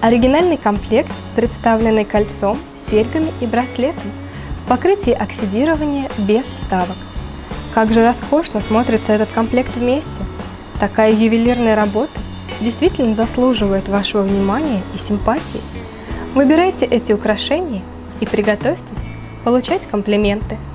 Оригинальный комплект, представленный кольцом, серьгами и браслетом в покрытии оксидирования без вставок. Как же роскошно смотрится этот комплект вместе! Такая ювелирная работа действительно заслуживает вашего внимания и симпатии. Выбирайте эти украшения и приготовьтесь получать комплименты.